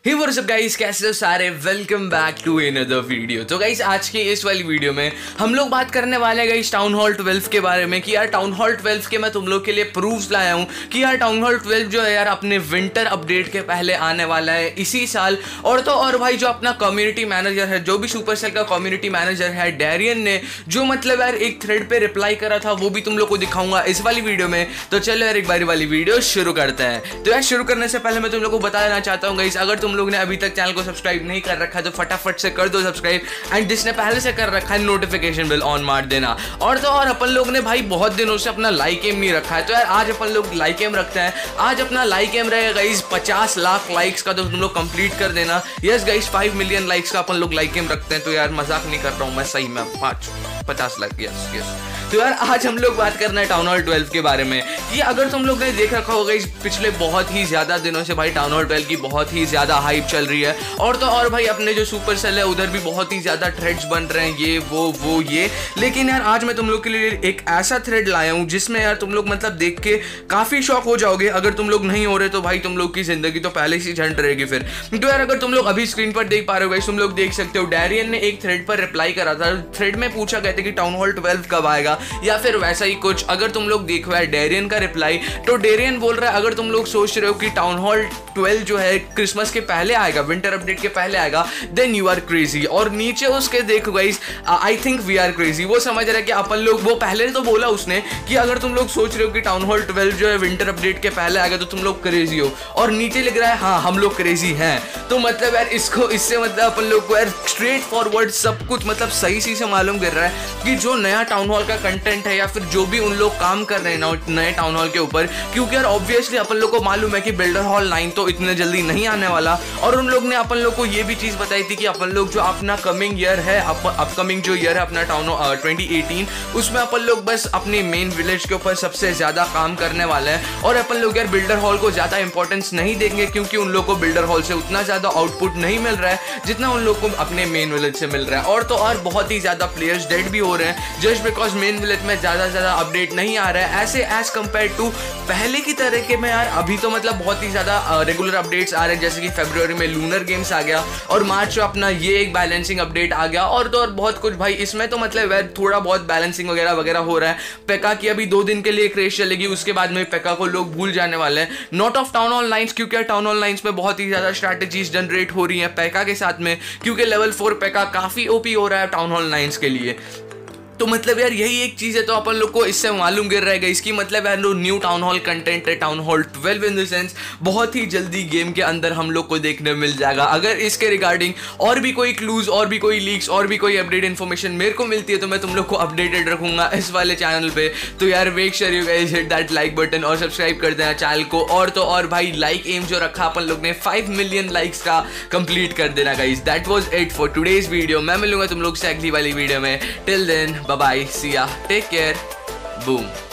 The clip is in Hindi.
हे व्हाट्स अप गाइस, कैसे हो सारे। Welcome back to another video. तो गाइस आज की इस वाली वीडियो में हम लोग बात करने वाले हैं गाइस टाउन हॉल 12 के बारे में कि यार टाउन हॉल 12 के मैं तुम लोग के लिए प्रूफ्स लाया हूं कि यार टाउन हॉल 12 जो है यार अपने विंटर अपडेट के पहले आने वाला है इसी साल। और तो और भाई जो अपना कम्युनिटी मैनेजर है, जो भी सुपरसेल का कम्युनिटी मैनेजर है डैरियन ने, जो मतलब यार एक थ्रेड पे रिप्लाई करा था, वो भी तुम लोग को दिखाऊंगा इस वाली वीडियो में। तो चलो यार एक बारी वाली वीडियो शुरू करते हैं। तो यार शुरू करने से पहले मैं तुम लोग को बता देना चाहता हूँ गाइस, अगर तुम लोग ने अभी तक चैनल को सब्सक्राइब नहीं कर रखा है तो फटाफट से कर दो सब्सक्राइब, एंड जिसने पहले से कर रखा है नोटिफिकेशन बिल ऑन मार देना। और तो और अपन लोग ने भाई बहुत दिनों से अपना लाइक एम नहीं रखा है, तो यार आज अपन लोग लाइक एम रखते हैं। आज अपना लाइक एम रहेगा गाइस 50 लाख लाइक्स का, तो तुम लोग कंप्लीट कर देना। यस गाइस 5 मिलियन लाइक्स का अपन लोग लाइक एम रखते हैं। तो यार मजाक नहीं कर रहा हूँ मैं, सही में 50 लाख। Yes yes. तो यार आज हम लोग बात करना है टाउन हॉल 12 के बारे में कि अगर तुम लोग ने देख रखा होगा इस पिछले बहुत ही ज्यादा दिनों से भाई टाउन हॉल 12 की बहुत ही ज्यादा हाइप चल रही है। और तो और भाई अपने जो सुपर सेल है उधर भी बहुत ही ज्यादा थ्रेड्स बन रहे हैं, ये वो ये। लेकिन यार आज मैं तुम लोग के लिए एक ऐसा थ्रेड लाया हूं जिसमें यार तुम लोग मतलब देख के काफी शॉक हो जाओगे। अगर तुम लोग नहीं हो रहे तो भाई तुम लोग की जिंदगी तो पहले से झंड रहेगी फिर। तो यार अगर तुम लोग अभी स्क्रीन पर देख पा रहे हो गाइस, तुम लोग देख सकते हो डैरियन ने एक थ्रेड पर रिप्लाई करा था। थ्रेड में पूछा गया था कि टाउन हॉल 12 कब आएगा या फिर वैसा ही कुछ। अगर तुम लोग देखो यार डेरियन का रिप्लाई, तो डेरियन बोल रहा है अगर तुम लोग सोच रहे हो कि टाउन हॉल 12 जो है क्रिसमस के पहले आएगा, विंटर अपडेट के पहले आएगा, देन यू आर क्रेजी। और नीचे उसके देखो guys, I think we are crazy. वो समझ रहा है कि अपन लोग, वो पहले तो बोला उसने कि अगर तुम लोग सोच रहे हो कि टाउन हॉल 12 जो है विंटर अपडेट के पहले आएगा तो तुम लोग क्रेजी हो। और नीचे लिख रहा है हाँ हम लोग क्रेजी हैं। तो मतलब यार इससे मतलब अपन लोग को यार स्ट्रेट फॉरवर्ड सब कुछ मतलब सही से मालूम कर रहा है कि जो नया टाउन हॉल का कंटेंट है या फिर जो भी उन लोग काम कर रहे हैं ना नए टाउन हॉल के ऊपर, क्योंकि यार ऑब्वियसली अपन लोग को मालूम है कि बिल्डर हॉल 9 तो इतने जल्दी नहीं आने वाला। और उन लोग ने अपन लोग को ये भी चीज बताई थी कि अपन लोग जो अपना कमिंग ईयर है, अपकमिंग जो ईयर है अपना टाउन 2018, उसमें अपन लोग बस अपने मेन विलेज के ऊपर सबसे ज्यादा काम करने वाले हैं। और अपन लोग यार बिल्डर हॉल को ज्यादा इंपॉर्टेंस नहीं देंगे क्योंकि उन लोग को बिल्डर हॉल से उतना ज्यादा आउटपुट नहीं मिल रहा है जितना उन लोग को अपने मेन विलेज से मिल रहा है। और तो और बहुत ही ज्यादा प्लेयर्स डेड भी हो रहे हैं जस्ट बिकॉज मेन विलेज में ज्यादा अपडेट नहीं आ रहा है ऐसे एज कंपेयर टू पहले की तरह के में। यार अभी तो मतलब बहुत ही ज्यादा रेगुलर अपडेट्स आ रहे हैं, जैसे कि फरवरी में लूनर गेम्स आ गया और मार्च में अपना ये एक बैलेंसिंग अपडेट आ गया। और तो और बहुत कुछ भाई इसमें तो मतलब थोड़ा बहुत बैलेंसिंग वगैरह हो रहा है। पेका की अभी 2 दिन के लिए क्रेज चलेगी, उसके बाद में पेका को लोग भूल जाने वाले हैं। Not of town hall lines, क्योंकि टाउन हॉल लाइन्स में बहुत ही ज्यादा स्ट्रैटेजीज जनरेट हो रही है पेका के साथ में, क्योंकि लेवल 4 पेका काफी ओपी हो रहा है टाउन हॉल लाइन्स के लिए। तो मतलब यार यही एक चीज है, तो अपन लोग को इससे मालूम गिर रहेगा इसकी मतलब यार न्यू टाउन हॉल कंटेंट है town hall 12 in the sense बहुत ही जल्दी गेम के अंदर हम लोग को देखने मिल जाएगा। अगर इसके रिगार्डिंग और भी कोई क्लूज और भी कोई लीक्स और भी कोई अपडेट इन्फॉर्मेशन मेरे को मिलती है तो मैं तुम लोग को अपडेटेड रखूंगा इस वाले चैनल पे। तो यार make sure you guys hit that like button और सब्सक्राइब कर देना चैनल को। और तो और भाई लाइक एम जो रखा अपन लोग ने 5 मिलियन लाइक्स का कंप्लीट कर देना guys. That was it for today's video. मैं मिलूंगा तुम लोग से अगली वाली वीडियो में। Till then bye bye, see ya, take care, boom.